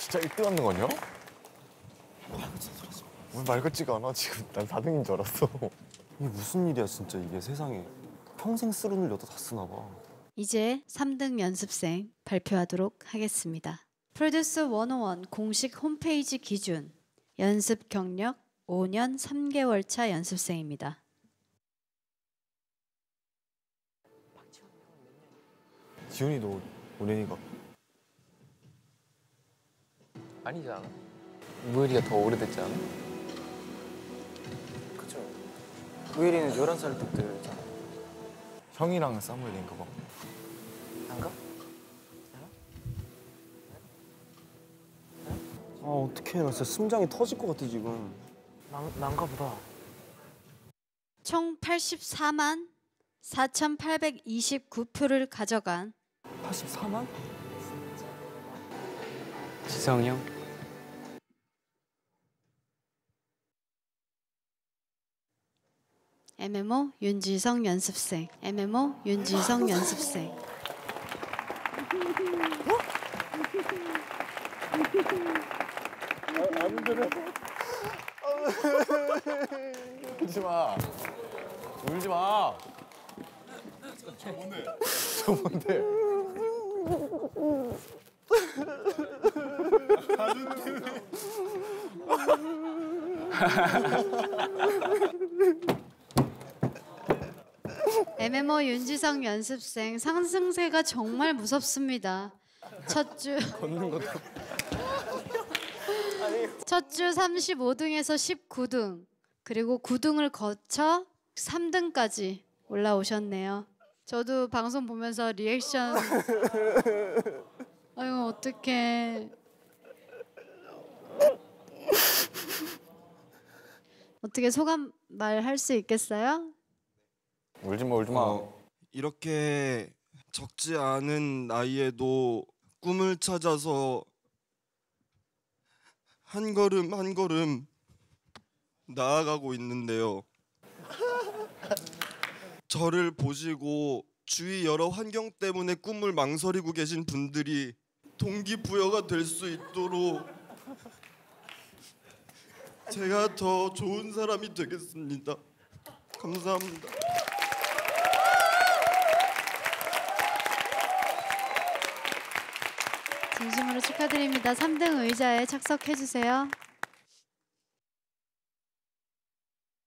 진짜 1등 하는 거냐? 왜 말 같지가 않아 지금. 난 4등인 줄 알았어. 이게 무슨 일이야 진짜 이게 세상에. 평생 쓰는 일 여다 다 쓰나 봐. 이제 3등 연습생 발표하도록 하겠습니다. 프로듀서 101 공식 홈페이지 기준 연습 경력 5년 3개월 차 연습생입니다. 지훈이도 5년이가. 아니지 않아? 무일이가 더 오래됐지 않아? 그쵸. 우일이는 11살 때부터였잖아. 형이랑 사무엘인가 봐. 안가? 아 어떡해 나 진짜 심장이 터질 것 같아 지금. 난가 보다. 총 84만 4,829표를 가져간 84만? 지성이 형? MMO 윤지성 연습생. MMO 윤지성 연습생. 울지 마. 울지 마. 저 뭔데? 저 뭔데? MMO 윤지성 연습생 상승세가 정말 무섭습니다. 첫 주 35등에서 19등 그리고 9등을 거쳐 3등까지 올라오셨네요. 저도 방송 보면서 리액션 아이고 어떡해. 어떻게 소감 말할 수 있겠어요? 울지 마, 울지 마. 이렇게 적지 않은 나이에도 꿈을 찾아서 한 걸음 한 걸음 나아가고 있는데요. 저를 보시고 주위 여러 환경 때문에 꿈을 망설이고 계신 분들이 동기부여가 될 수 있도록 제가 더 좋은 사람이 되겠습니다. 감사합니다. 진심으로 축하드립니다. 3등 의자에 착석해 주세요.